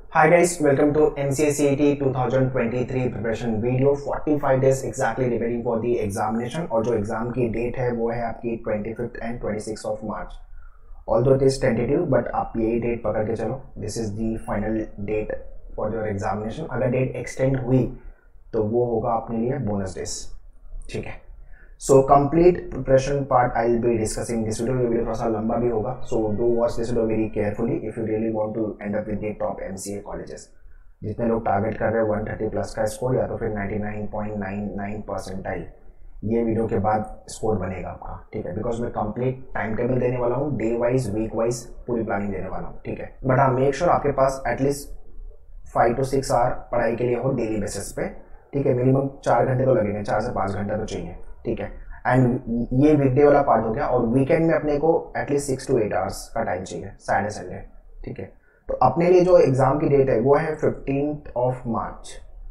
Hi guys, welcome to MCA CET 2023 preparation video. 45 days exactly remaining for the examination और जो exam की date है वो है आपकी 25th and 26th of March. Although it is tentative, but आप यही डेट पकड़ के चलो. This is the final date for your examination. अगर डेट एक्सटेंड हुई तो वो होगा अपने लिए बोनस डेज. ठीक है. So complete preparation part I will be discussing this video. ये वीडियो थोड़ा सा लंबा भी होगा. So do watch this video very carefully if you really want to end up with the top MCA colleges. जितने लोग टारगेट कर रहे हैं 130 प्लस का स्कोर या तो फिर 99.99 परसेंटाइल, ये वीडियो के बाद स्कोर बनेगा आपका. ठीक है, बिकॉज मैं कंप्लीट टाइम टेबल देने वाला हूँ, डे वाइज वीक वाइज पूरी प्लानिंग देने वाला हूँ. ठीक है, बट हाँ मेक श्योर आपके पास एटलीस्ट 5 to 6 आवर पढ़ाई के लिए हो डेली बेसिस पे. ठीक है, मिनिमम 4 घंटे तो लगेंगे, 4 से 5 घंटा तो चाहिए. ठीक है, एंड ये वीकडे वाला पार्ट हो गया. और वीकेंड में अपने को एटलीस्ट 6 to 8 आवर्स का टाइम चाहिए, सैटरडे संडे. ठीक है, तो अपने लिए जो एग्जाम की डेट है वो है 15th of March.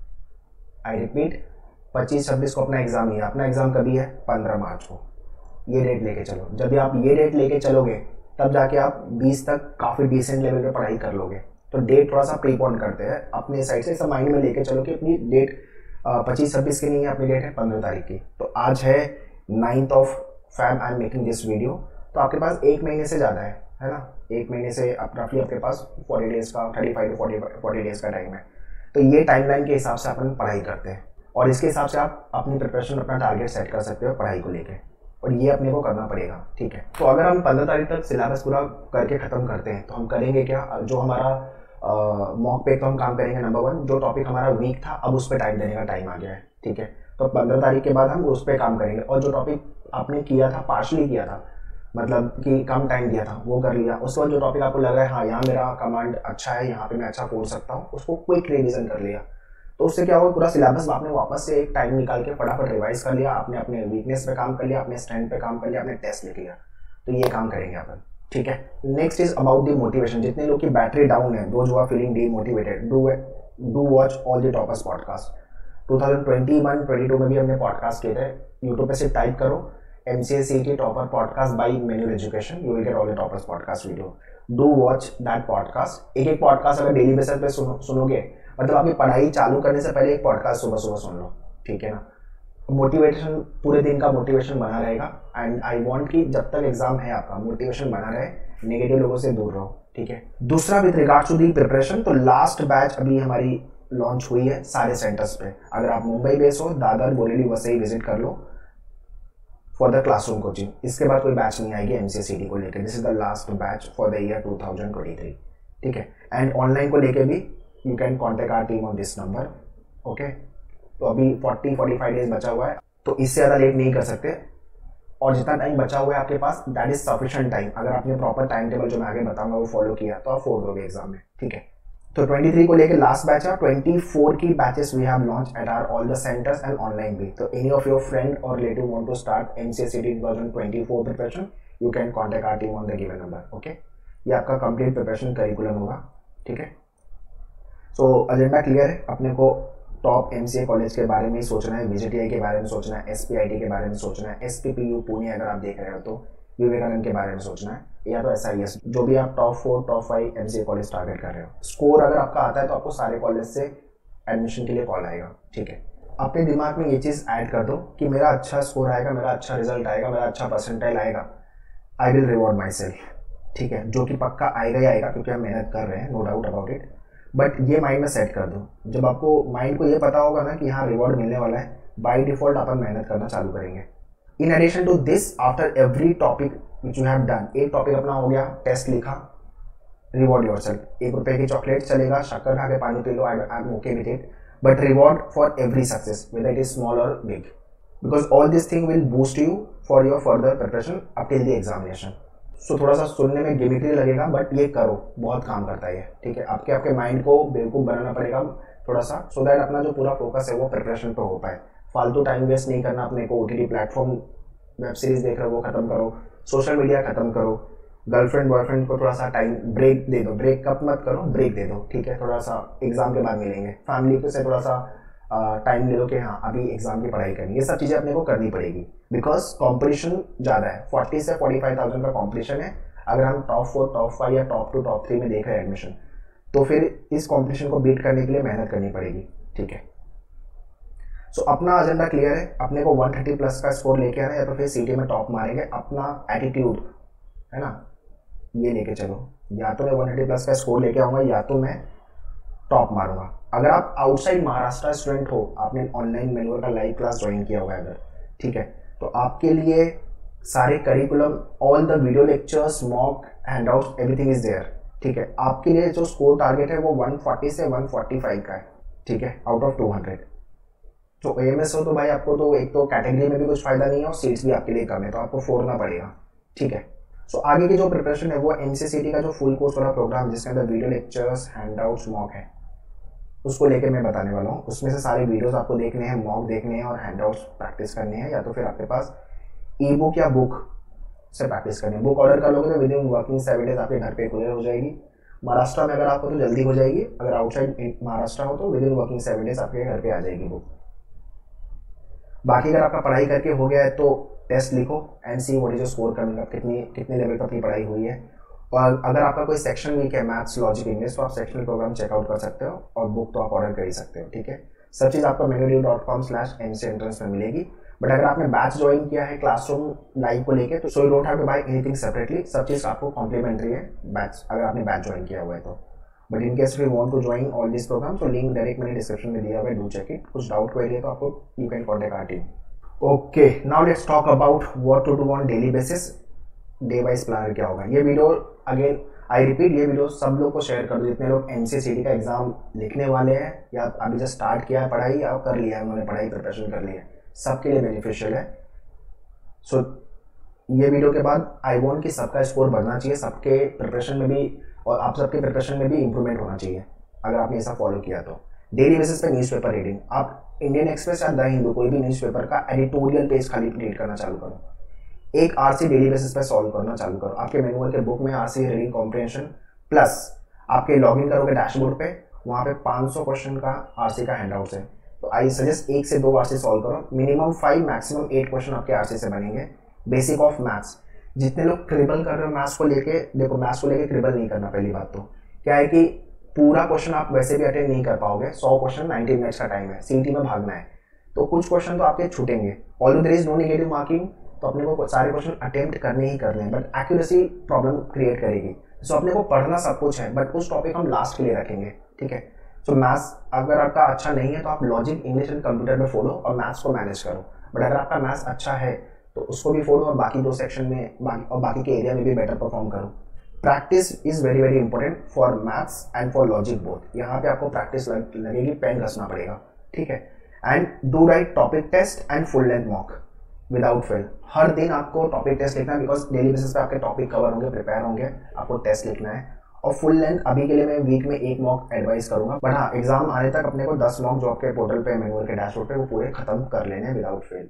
I repeat, 25-26 को अपना एग्जाम ही है. अपना एग्जाम कभी है? 15 मार्च को. ये डेट लेके चलो. जब भी आप ये डेट लेके चलोगे तब जाके आप 20 तक काफी डिसेंट लेवल पे पढ़ाई कर लोगे. तो डेट थोड़ा सा प्रीपोन करते हैं अपने साइड से, सब माइंड में लेके चलो कि अपनी डेट 25-26 की नहीं है, अपनी डेट है 15 तारीख की. तो आज है 9th of Feb. I am making this video. तो आपके पास एक महीने से ज़्यादा है ना, एक महीने से रफली आपके पास 40 डेज का, 35 to 40 डेज का टाइम है. तो ये टाइमलाइन के हिसाब से अपन पढ़ाई करते हैं और इसके हिसाब से आप अपनी प्रिपरेशन, अपना टारगेट सेट कर सकते हो पढ़ाई को लेकर. और ये अपने को करना पड़ेगा. ठीक है, तो अगर हम 15 तारीख तक सिलेबस पूरा करके ख़त्म करते हैं तो हम करेंगे क्या, जो हमारा मॉक पे तो हम काम करेंगे. नंबर 1, जो टॉपिक हमारा वीक था अब उस पर टाइम देने का टाइम आ गया है. ठीक है, तो 15 तारीख के बाद हम उस पर काम करेंगे. और जो टॉपिक आपने किया था, पार्शली किया था, मतलब कि कम टाइम दिया था, वो कर लिया. उसके बाद जो टॉपिक आपको लग रहा है हाँ यहाँ मेरा कमांड अच्छा है, यहाँ पे मैं अच्छा पढ़ सकता हूँ, उसको क्विक रिवीजन कर लिया. तो उससे क्या होगा, पूरा सिलेबस आपने वापस से एक टाइम निकाल के फटाफट रिवाइज कर लिया. आपने अपने वीकनेस पे काम कर लिया, अपने स्ट्रेंथ पे काम कर लिया, अपने टेस्ट लिख लिया. तो ये काम करेंगे अपन. ठीक है, next is about the motivation. जितने लोग की बैटरी डाउन है, those who are feeling demotivated, do watch all the toppers podcast. 2021-22 में भी हमने पॉडकास्ट किए थे. यूट्यूब पे सिर्फ टाइप करो MCA CET topper podcast by manual education, you will get all the toppers podcast video. Do watch that podcast. एक podcast अगर डेली बेसिस पे सुनोगे, मतलब आपकी पढ़ाई चालू करने से पहले एक पॉडकास्ट सुबह सुबह सुन लो. ठीक है ना, मोटिवेशन, पूरे दिन का मोटिवेशन बना रहेगा. एंड आई वांट कि जब तक एग्जाम है आपका मोटिवेशन बना रहे, नेगेटिव लोगों से दूर रहो. ठीक है, दूसरा with regards to the preparation, तो लास्ट बैच अभी हमारी लॉन्च हुई है सारे सेंटर्स पे. अगर आप मुंबई बेस हो, दादर, बोरेली, वसई विजिट कर लो फॉर द क्लासरूम कोचिंग. इसके बाद कोई बैच नहीं आएगी MCA CET को लेकर. This is the last batch for the year 2023. ठीक है, एंड ऑनलाइन को लेके भी you can contact our team on this number. Okay, तो अभी 40-45 डेज बचा हुआ है, तो इससे ज़्यादा लेट नहीं कर सकते. और जितना टाइम बचा हुआ है आपके पास, दैट इज सफिशिएंट टाइम. अगर आपने प्रॉपर टाइम टेबल जो मैं आगे बताऊंगा वो फॉलो किया तो आप फोड़ दोगे एग्जाम में. ठीक है, तो 23 को लेके लास्ट बैच है. 24 की batches we have launch at our all the centres and online भी. तो एनी ऑफ योर फ्रेंड और relative want to start MCA CET 2024 preparation, you can contact our team on the given number. Okay, ये आपका complete preparation curriculum होगा. ठीक है, सो agenda clear है. अपने को टॉप MCA कॉलेज के बारे में सोचना है, VJTI के बारे में सोचना है, SPIT के बारे में सोचना है, SPPU पुणे अगर आप देख रहे हो तो विवेकानंद के बारे में सोचना है, या तो SIS, जो भी आप top 4 top 5 MCA college target कर रहे हो. स्कोर अगर आपका आता है तो आपको सारे कॉलेज से एडमिशन के लिए कॉल आएगा. ठीक है, अपने दिमाग में ये चीज़ ऐड कर दो कि मेरा अच्छा स्कोर आएगा, मेरा अच्छा रिजल्ट आएगा, मेरा अच्छा परसेंटाइल आएगा, I will reward myself. ठीक है, जो कि पक्का आएगा ही आएगा क्योंकि हम मेहनत कर रहे हैं, no doubt about it. But ये माइंड में सेट कर दो. जब आपको माइंड को ये पता होगा ना कि हाँ रिवॉर्ड मिलने वाला है, बाय डिफॉल्ट अपन मेहनत करना चालू करेंगे. In addition to this, after every topic which you have done, एक टॉपिक अपना हो गया, टेस्ट लिखा, रिवॉर्ड योरसेल्फ. ₹1 की चॉकलेट चलेगा, शक्कर खा के पानी पी लो, I am okay with it. But reward for every success, whether it is small और big, because all this thing will boost you for your further preparation up till the examination. So थोड़ा सा सुनने में गिमिकली लगेगा but ये करो, बहुत काम करता है ये. ठीक है, आपके माइंड को बेवकूफ़ बनाना पड़ेगा थोड़ा सा, सो दैट अपना जो पूरा फोकस है वो प्रिपरेशन पे हो पाए. फालतू टाइम वेस्ट नहीं करना अपने को. OTT प्लेटफॉर्म वेब सीरीज देख रहे हो वो खत्म करो, सोशल मीडिया खत्म करो, गर्लफ्रेंड बॉयफ्रेंड को थोड़ा सा टाइम ब्रेक दे दो. ब्रेकअप मत करो, ब्रेक दे दो. ठीक है, थोड़ा सा एग्जाम के बाद मिलेंगे. फैमिली से थोड़ा सा टाइम ले लो कि हाँ अभी एग्जाम की पढ़ाई करनी. ये सब चीज़ें अपने को करनी पड़ेगी बिकॉज कॉम्पिटिशन ज़्यादा है. 40 से 45,000 का कॉम्पिटिशन है. अगर हम टॉप 4 टॉप 5 या टॉप 2 टॉप 3 में देख रहे हैं एडमिशन, तो फिर इस कंपटीशन को बीट करने के लिए मेहनत करनी पड़ेगी, ठीक है। सो अपना एजेंडा क्लियर है, अपने को 130 प्लस का स्कोर लेके आना है, या तो फिर सीटी में टॉप मारेंगे। अपना एटीट्यूड है ना, ये लेके चलो, या तो मैं 130 प्लस का स्कोर लेके आऊंगा या तो मैं टॉप मारूंगा। अगर आप आउटसाइड महाराष्ट्र स्टूडेंट हो, आपने ऑनलाइन मैनुअल का लाइव क्लास ज्वाइन किया हुआ है अगर, ठीक है, तो आपके लिए सारे curriculum, all the video lectures, mock, handouts, everything is there, ठीक है। आपके लिए जो स्कोर टारगेट है वो 140 से 145 का है, ठीक है, आउट ऑफ 200। तो एएमएस हो तो भाई आपको तो एक तो कैटेगरी में भी कुछ फायदा नहीं है और सीट्स भी आपके लिए कम है, तो आपको फोड़ना पड़ेगा, ठीक है। सो आगे की जो प्रिपरेशन है वो एमसीसीटी का जो फुल कोर्स वाला प्रोग्राम जिसके अंदर वीडियो लेक्चर्स, हैंडआउट्स, मॉक है, उसको लेके मैं बताने वाला हूँ। उसमें से सारे वीडियोस आपको देखने हैं, मॉक देखने हैं और हैंडआउट्स प्रैक्टिस करने हैं, या तो फिर आपके पास ई बुक या बुक से प्रैक्टिस करनी है। बुक ऑर्डर कर लोगे तो विद इन वर्किंग 7 डेज आपके घर पे कुरियर हो जाएगी। महाराष्ट्र में अगर आपको तो जल्दी हो जाएगी, अगर आउटसाइड महाराष्ट्र हो तो विद इन वर्किंग 7 डेज आपके घर पे आ जाएगी बुक। बाकी अगर आपका पढ़ाई करके हो गया है तो टेस्ट लिखो and see what is your score coming up, कितने लेवल पर अपनी पढ़ाई हुई है। और अगर आपका कोई सेक्शन वीक है, मैथ्स, लॉजिक, इंग्लिश, तो आप सेक्शनल प्रोग्राम चेकआउट कर सकते हो और बुक तो आप ऑर्डर कर ही सकते हो, ठीक है। सब चीज़ आपको menudew.com/mcentrance में मिलेगी। बट अगर आपने बैच ज्वाइन किया है क्लासरूम लाइव को लेके, तो so you don't have to buy anything separately, सब चीज़ आपको कॉम्प्लीमेंट्री है बैच, अगर आपने बैच ज्वाइन किया हुआ है तो। But in case you want to join all this programme, तो लिंक डायरेक्ट मैंने डिस्क्रिप्शन में दिया हुआ है, डू चेक इट। कुछ डाउट क्वेरी है तो आपको you can contact our team. Okay, now let's talk about what to do on daily basis. Day wise planner क्या होगा, ये वीडियो अगेन आई रिपीट, ये वीडियो सब लोग को शेयर कर दो जितने लोग एमसीसीटी का एग्जाम लिखने वाले हैं या अभी जस्ट स्टार्ट किया है पढ़ाई या कर लिया है, उन्होंने पढ़ाई प्रिपरेशन कर ली है, सबके लिए बेनिफिशियल है। सो ये वीडियो के बाद आई वांट कि सबका स्कोर बढ़ना चाहिए, सबके प्रिपरेशन में भी और आप सबके प्रिपरेशन में भी इंप्रूवमेंट होना चाहिए अगर आपने ऐसा फॉलो किया तो। डेली बेसिस पे न्यूज़पेपर रीडिंग, आप इंडियन एक्सप्रेस या द हिंदू कोई भी न्यूज़पेपर का एडिटोरियल पेज खाली रीड करना चालू करो। एक आरसी डेली बेसिस पे सॉल्व करना चालू करो। आपके मैनुअल के बुक में आरसी रीडिंग कॉम्प्रिहेंशन प्लस आपके लॉगिन करोगे डैशबोर्ड पे, वहां पे 500 क्वेश्चन का आरसी का हैंडआउट है, तो आई सजेस्ट 1 से 2 आरसी सॉल्व करो। मिनिमम 5 मैक्सिमम 8 क्वेश्चन आपके आरसी से बनेंगे। बेसिक ऑफ मैथ्स, जितने लोग क्रिबल कर रहे हो मैथ्स को लेके, देखो मैथ्स को लेके क्रिबल नहीं करना। पहली बात तो क्या है कि पूरा क्वेश्चन आप वैसे भी अटेंड नहीं कर पाओगे, 100 क्वेश्चन 90 मिनट्स का टाइम है, सीटी में भागना है, तो कुछ क्वेश्चन तो आपके छूटेंगे। Although there is no negative marking, तो अपने को सारे क्वेश्चन अटेम्प्ट करने ही करने हैं, बट एक्यूरेसी प्रॉब्लम क्रिएट करेगी। सो अपने को पढ़ना सब कुछ है, बट उस टॉपिक हम लास्ट के लिए रखेंगे, ठीक है। सो मैथ्स अगर आपका अच्छा नहीं है तो आप लॉजिक, इंग्लिश एंड कंप्यूटर में फॉलो और मैथ्स को मैनेज करो। बट अगर आपका मैथ्स अच्छा है तो उसको भी फॉलो और बाकी 2 सेक्शन में बाकी के एरिया में भी बेटर परफॉर्म करो। Practice is very very important for maths and for logic both. यहाँ पे आपको प्रैक्टिस लगेगी, पेन रचना पड़ेगा, ठीक है। And do right topic test and full length mock without fail. हर दिन आपको टॉपिक टेस्ट लिखना है, बिकॉज डेली बेसिस पे आपके टॉपिक कवर होंगे, प्रिपेयर होंगे, आपको टेस्ट लिखना है। और फुल लेंथ अभी के लिए मैं वीक में 1 मॉक एडवाइस करूंगा, बट हाँ एग्जाम आने तक अपने को 10 मॉक जो आपके पोर्टल पे मैनुअल के डैशबोर्ड पे वो पूरे खत्म कर लेने without fail.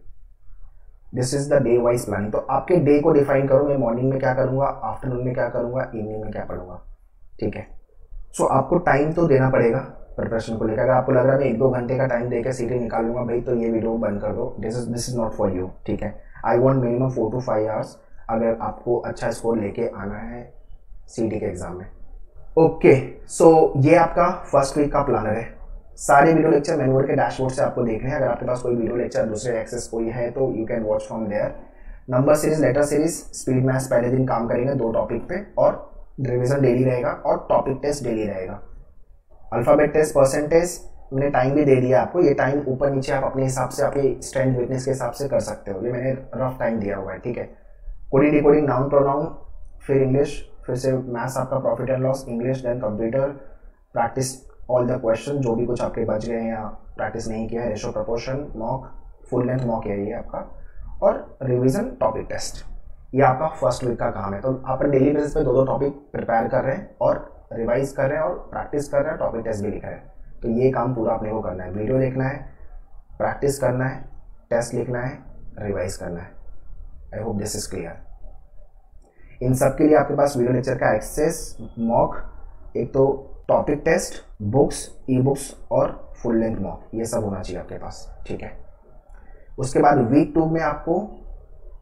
This is the day wise planning. तो आपके डे को डिफाइन करो, मैं मॉर्निंग में क्या करूंगा, आफ्टरनून में क्या करूंगा, इवनिंग में क्या पढ़ूंगा, ठीक है। सो आपको टाइम तो देना पड़ेगा प्रिपरेशन को लेकर। अगर आपको लग रहा है मैं 1-2 घंटे का टाइम देकर सीटी निकाल लूंगा भाई, तो ये वीडियो बंद कर दो, this is not for you, ठीक है। I want minimum 4 to 5 hours अगर आपको अच्छा स्कोर लेके आना है सीटी के एग्जाम में। ओके, सो ये आपका फर्स्ट वीक का प्लानर है। सारे वीडियो लेक्चर मैनुअल के डैशबोर्ड से आपको देखने हैं। अगर आपके पास कोई वीडियो लेक्चर दूसरे एक्सेस कोई है तो you can watch from there. Number series, letter series, speed maths पहले दिन काम करेंगे 2 टॉपिक पे, और रिविजन डेली रहेगा और टॉपिक टेस्ट डेली रहेगा। अल्फाबेट टेस्ट, परसेंटेज मैंने टाइम भी दे दिया आपको, ये टाइम ऊपर नीचे आप अपने हिसाब से, आपके स्ट्रेंथ वीकनेस के हिसाब से कर सकते हो, ये मैंने रफ टाइम दिया हुआ है, ठीक है। कोडिंग डिकोडिंग, नाउन प्रोनाउन, फिर इंग्लिश, फिर से मैथ्स आपका profit and loss, English, then computer, practice all the question जो भी कुछ आपके बच गए हैं या प्रैक्टिस नहीं किया है, ratio proportion, mock, full length mock है ये आपका, और रिवीजन, टॉपिक टेस्ट। ये आपका फर्स्ट वीक का काम है। तो आप डेली बेसिस पे 2-2 टॉपिक प्रिपेयर कर रहे हैं और रिवाइज कर रहे हैं और प्रैक्टिस कर रहे हैं, टॉपिक टेस्ट भी लिख रहे हैं। तो ये काम पूरा अपने को करना है, वीडियो देखना है, प्रैक्टिस करना है, टेस्ट लिखना है, रिवाइज करना है। I hope this is clear. इन सब के लिए आपके पास वीडियो लेक्चर का एक्सेस, मॉक, एक तो topic test, books, e books और फुल लेंथ मॉक, ये सब होना चाहिए आपके पास, ठीक है। उसके बाद वीक 2 में आपको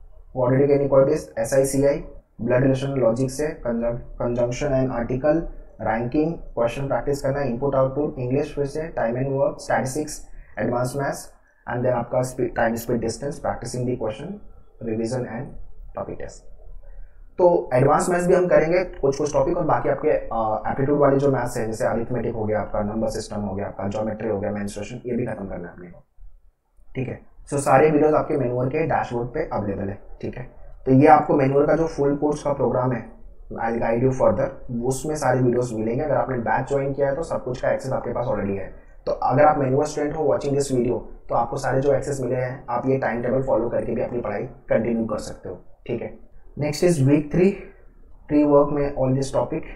quadratic inequalities, SI CI, blood relation logic से, conjunction and article, ranking, question practice करना, इनपुट आउटपुट, इंग्लिश फिर से, time and work, statistics, advance maths and then आपका time speed distance, practising the question, revision and topic test. तो advance maths भी हम करेंगे कुछ टॉपिक, और बाकी आपके एप्टीट्यूड वाले जो मैथ्स है जैसे अरिथमेटिक हो गया आपका, नंबर सिस्टम हो गया आपका, ज्योमेट्री हो गया, मेंस्ट्रुएशन, ये भी खत्म करना है अपने को, ठीक है। सो सारे वीडियोस आपके मेन्यूअर के डैशबोर्ड पे अवेलेबल है, ठीक है। तो ये आपको मेन्यूअर का जो फुल कोर्स का प्रोग्राम है, I will guide you further, उसमें सारे वीडियोस मिलेंगे। अगर आपने बैच ज्वाइन किया है तो सब कुछ का एक्सेस आपके पास ऑलरेडी है। तो अगर आप मेन्यूअर स्टूडेंट हो वाचिंग दिस वीडियो, तो आपको सारे जो एक्सेस मिले हैं, आप ये टाइम टेबल फॉलो करके भी अपनी पढ़ाई कंटिन्यू कर सकते हो, ठीक है। Next is week 3 pre work में all this topic,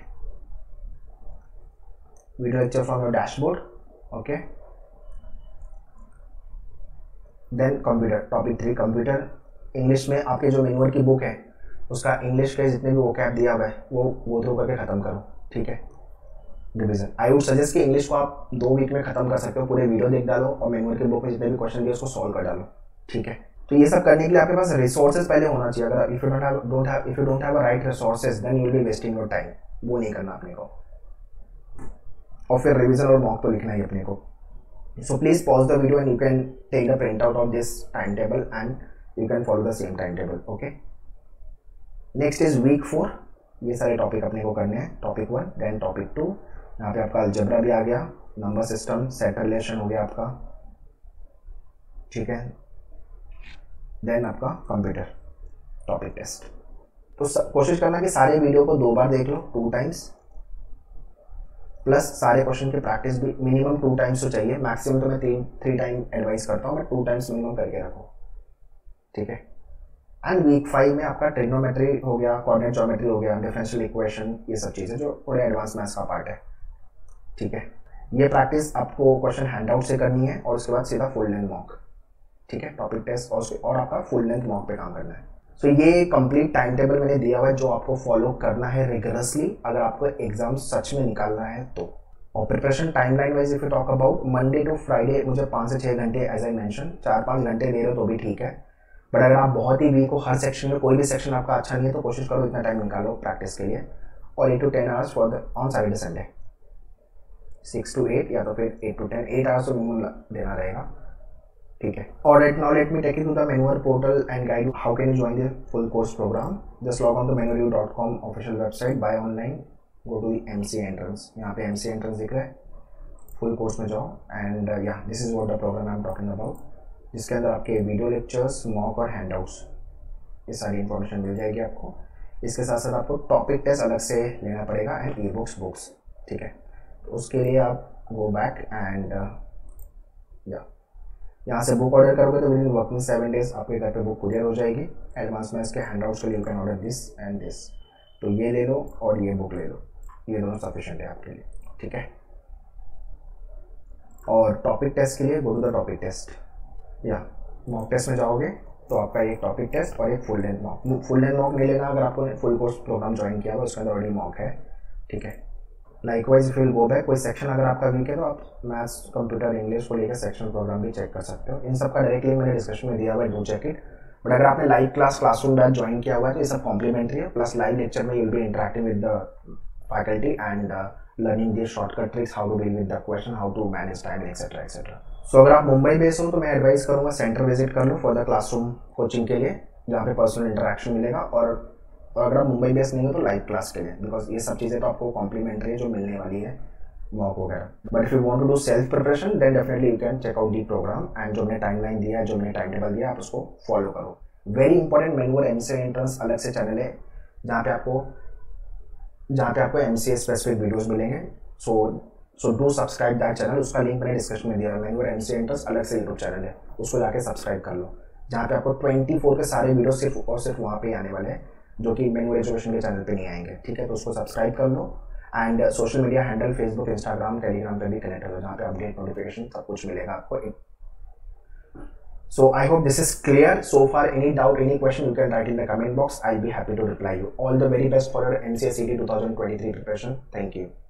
video lecture from your dashboard, okay. Then computer, topic 3 computer. English में आपके जो मेन्यूअर की बुक है उसका इंग्लिश के जितने भी वोकैब दिया हुआ है वो गो थ्रू करके खत्म करो, ठीक है। रिवीजन, आई वुड सजेस्ट कि इंग्लिश को आप 2 वीक में खत्म कर सकते हो, पूरे वीडियो देख डालो और मेन्यूअर की बुक में जितने भी क्वेश्चन दिए उसको सॉल्व कर डालो, ठीक है। तो ये सब करने के लिए आपके पास रिसोर्सेज पहले होना चाहिए। अगर if you don't have right resources then you will be wasting your time, वो नहीं करना अपने को। और फिर रिवीजन और मॉक तो लिखना ही अपने को। So please pause the video and you can take the printout of this timetable and you can follow the same timetable, okay? Next is week 4, ये सारे टॉपिक अपने को करने हैं। टॉपिक 1, देन टॉपिक 2, यहाँ पे आपका अलजेब्रा भी आ गया, नंबर सिस्टम, सेट रिलेशन हो गया आपका, ठीक है। देन आपका कंप्यूटर टॉपिक टेस्ट। तो कोशिश करना कि सारे वीडियो को 2 बार देख लो, 2 टाइम्स, प्लस सारे क्वेश्चन की प्रैक्टिस भी मिनिमम 2 टाइम्स तो चाहिए। मैक्सिमम तो मैं 3 टाइम एडवाइस करता हूँ, बट 2 टाइम्स मिनिमम करके रखो, ठीक है। एंड वीक 5 में आपका ट्रिग्नोमेट्री हो गया, कोऑर्डिनेट ज्योमेट्री हो गया, डिफरेंशियल इक्वेशन, ये सब चीज़ें जो थोड़े एडवांस मैथ्स का पार्ट है, ठीक है। ये प्रैक्टिस आपको क्वेश्चन हैंडआउट से करनी है और उसके बाद सीधा फुल लेंथ मॉक, ठीक है। टॉपिक टेस्ट और आपका फुल लेंथ मॉक पे काम करना है। सो ये कंप्लीट टाइम टेबल मैंने दिया हुआ है जो आपको फॉलो करना है रिगरसली अगर आपको एग्जाम सच में निकालना है तो। और preparation timeline wise if you talk about, Monday to Friday मुझे 5 से 6 घंटे एज आई मेंशन, 4-5 घंटे दे रहे हो तो भी ठीक है। बट अगर आप बहुत ही वीक हो, हर सेक्शन में कोई भी सेक्शन आपका अच्छा नहीं है, तो कोशिश करो इतना टाइम निकालो प्रैक्टिस के लिए। और 8 to 10 hours for the on Saturday Sunday, 6 to 8 या तो फिर 8 to 10, 8 आवर्स तो मिनिमम देना रहेगा, ठीक है। और right now let me take you to the मेन्यूअर portal and guide you how can you join the full course programme. Just log on to menuaryu.com official website, buy online, go to the MC entrance, यहाँ पे MC entrance दिख रहा है, full course में जाओ and या this is what the programme I am talking about, जिसके अंदर आपके वीडियो लेक्चर्स, मॉक और हैंडआउट्स, ये सारी इन्फॉर्मेशन मिल जाएगी आपको। इसके साथ साथ आपको टॉपिक टेस्ट अलग से लेना पड़ेगा एंड ई बुक्स, ठीक है। तो उसके लिए आप गो बैक एंड या यहाँ से बुक ऑर्डर करोगे तो विद इन वर्किंग 7 डेज आपके घर पे बुक कुरियर हो जाएगी। एडवांस मैथ्स के हैंडआउट्स के लिए you can order this and this, तो ये ले लो और ये बुक ले लो, ये दोनों सफिशिएंट है आपके लिए, ठीक है। और टॉपिक टेस्ट के लिए go to the topic test, या मॉक टेस्ट में जाओगे तो आपका एक टॉपिक टेस्ट और एक full length mock. Full length mock नहीं लेना अगर आपको फुल कोर्स प्रोग्राम ज्वाइन किया हुआ, उसके अंदर ऑलरेडी मॉक है, ठीक है। लाइकवाइज फिर गो बैक, कोई सेक्शन अगर आपका वीक है तो आप मैथ्स, कंप्यूटर, इंग्लिश को लेकर सेक्शन प्रोग्राम भी चेक कर सकते हो। इन सब का डायरेक्टली मैंने डिस्कशन में दिया हुआ है, डू चेक इट। बट अगर आपने लाइव क्लासरूम बैच ज्वाइन किया हुआ है तो ये सब कॉम्प्लीमेंट्री है, प्लस लाइव लेक्चर में you will be interacting with the faculty and learning the shortcut tricks, how to deal with the question, how to manage time etcetera etcetera. So अगर आप मुंबई बेस्ड हो तो मैं एडवाइस करूंगा centre visit कर लो for the classroom coaching के लिए, जहाँ पे पर्सनल इंटरेक्शन मिलेगा। और अगर आप मुंबई बेस्ड नहीं हो तो लाइव क्लास के लिए, बिकॉज ये सब चीज़ें तो आपको कॉम्प्लीमेंट्री है जो मिलने वाली है, मॉक वगैरह। But if you want to do self preparation then definitely you can check out the programme and जो मैंने टाइमलाइन दिया है, जो मैंने टाइम टेबल दिया, आप उसको फॉलो करो। वेरी इंपॉर्टेंट, मेन्यूअर MCA एंट्रेंस अलग से चैनल है जहाँ पे आपको MCA स्पेसिफिक वीडियोस मिलेंगे। So do subscribe that channel, उसका लिंक मैंने डिस्क्रिप्शन में दिया है। मेन्यूअर MCA एंट्रेंस अलग से यूट्यूब चैनल है, उसको जाके सब्सक्राइब कर लो, जहाँ पे आपको 24 के सारे वीडियो सिर्फ और सिर्फ वहाँ पे आने वाले हैं, जो कि मेन्यूअर एजुकेशन के चैनल पे नहीं आएंगे, ठीक है। तो उसको सब्सक्राइब कर लो and social media handle Facebook, Instagram, Telegram पे भी कनेक्ट हो, जहाँ पे अपडेट, नोटिफिकेशन सब कुछ मिलेगा आपको। So I hope this is clear. So far, any doubt, any question, you can write in the comment box. I'll be happy to reply you. All the very best for your MCA CT 2023 preparation. Thank you.